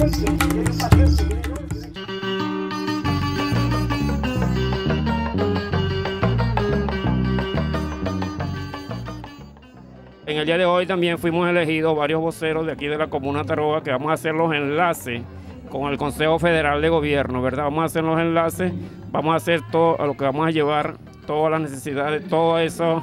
En el día de hoy también fuimos elegidos varios voceros de aquí de la Comuna Taroa, que vamos a hacer los enlaces con el Consejo Federal de Gobierno, ¿verdad? Vamos a hacer los enlaces, vamos a hacer todo a lo que vamos a llevar, todas las necesidades, todos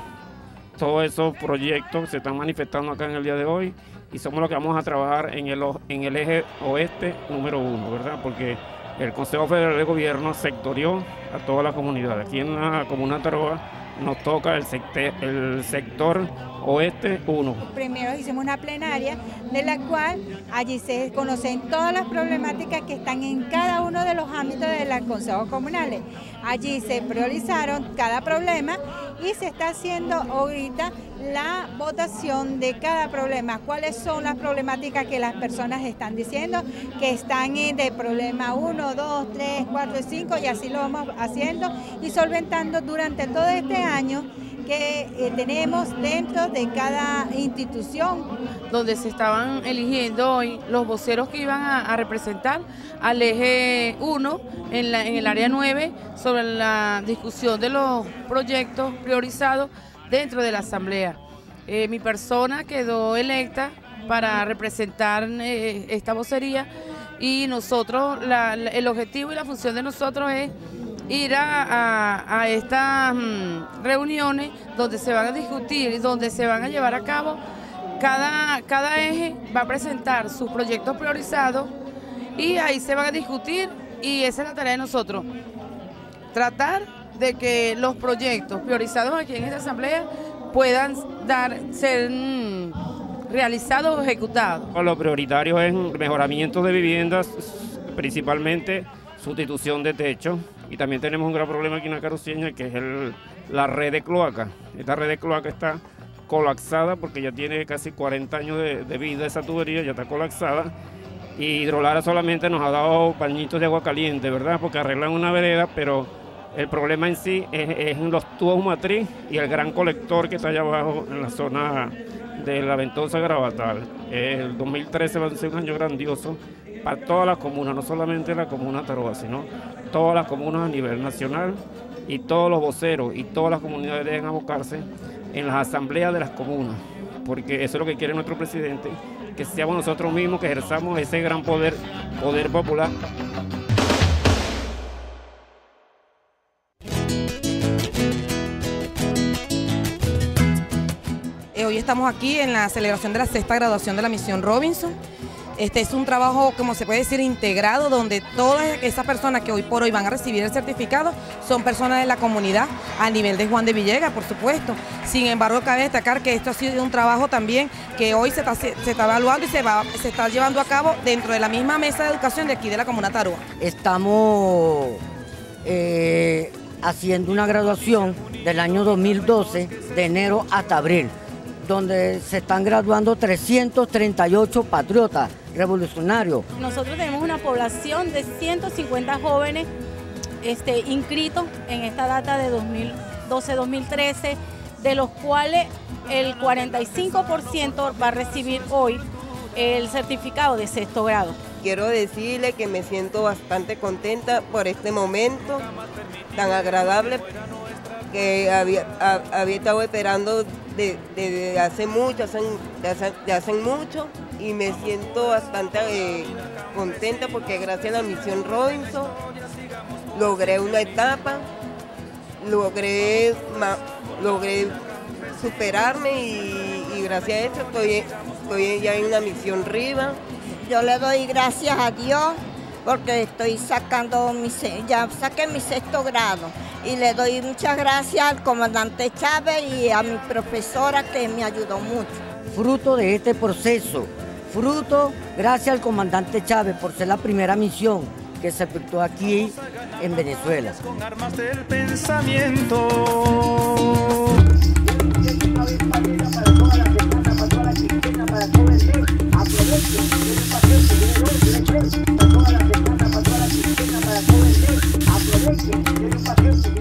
esos proyectos que se están manifestando acá en el día de hoy, y somos los que vamos a trabajar en el eje oeste número 1, ¿verdad? Porque el Consejo Federal de Gobierno sectorió a toda la comunidad. Aquí en la Comuna Taroa nos toca el sector oeste 1. Primero hicimos una plenaria de la cual allí se conocen todas las problemáticas que están en cada uno de los ámbitos de los consejos comunales. Allí se priorizaron cada problema y se está haciendo ahorita la votación de cada problema. ¿Cuáles son las problemáticas que las personas están diciendo que están de problema 1, 2, 3, 4 y 5, y así lo vamos haciendo y solventando durante todo este año que tenemos dentro de cada institución. Donde se estaban eligiendo hoy los voceros que iban a representar al eje 1 en el área 9 sobre la discusión de los proyectos priorizados dentro de la asamblea. Mi persona quedó electa para representar esta vocería, y nosotros, el objetivo y la función de nosotros es ir a estas reuniones donde se van a discutir y donde se van a llevar a cabo. Cada eje va a presentar sus proyectos priorizados y ahí se van a discutir, y esa es la tarea de nosotros, tratar de que los proyectos priorizados aquí en esta asamblea puedan ser realizados o ejecutados. Lo prioritario es mejoramiento de viviendas, principalmente sustitución de techo, y también tenemos un gran problema aquí en la Caruceña, que es la red de cloaca. Esta red de cloaca está colapsada porque ya tiene casi 40 años de vida esa tubería, ya está colapsada, y Hidrolara solamente nos ha dado pañitos de agua caliente, ¿verdad? Porque arreglan una vereda, pero el problema en sí es en los tubos matriz y el gran colector que está allá abajo en la zona de la Ventosa Gravatal. El 2013 va a ser un año grandioso para todas las comunas, no solamente la Comuna Taroa, sino todas las comunas a nivel nacional, y todos los voceros y todas las comunidades deben abocarse en las asambleas de las comunas, porque eso es lo que quiere nuestro presidente, que seamos nosotros mismos que ejerzamos ese gran poder popular. Hoy estamos aquí en la celebración de la 6ª graduación de la Misión Robinson. Este es un trabajo, como se puede decir, integrado, donde todas esas personas que hoy por hoy van a recibir el certificado son personas de la comunidad, a nivel de Juan de Villegas, por supuesto. Sin embargo, cabe destacar que esto ha sido un trabajo también que hoy se está evaluando y se está llevando a cabo dentro de la misma mesa de educación de aquí de la Comuna Taroa. Estamos haciendo una graduación del año 2012, de enero hasta abril, donde se están graduando 338 patriotas revolucionarios. Nosotros tenemos una población de 150 jóvenes inscritos en esta data de 2012-2013, de los cuales el 45% va a recibir hoy el certificado de 6º grado. Quiero decirle que me siento bastante contenta por este momento tan agradable que había estado esperando desde hace mucho, y me siento bastante contenta porque gracias a la Misión Robinson logré una etapa, logré superarme, y gracias a eso estoy ya en una misión Riva. Yo le doy gracias a Dios porque estoy ya saqué mi 6º grado, y le doy muchas gracias al comandante Chávez y a mi profesora que me ayudó mucho. Fruto de este proceso, gracias al comandante Chávez por ser la primera misión que se efectuó aquí en Venezuela. Con armas del pensamiento. Aprovechen,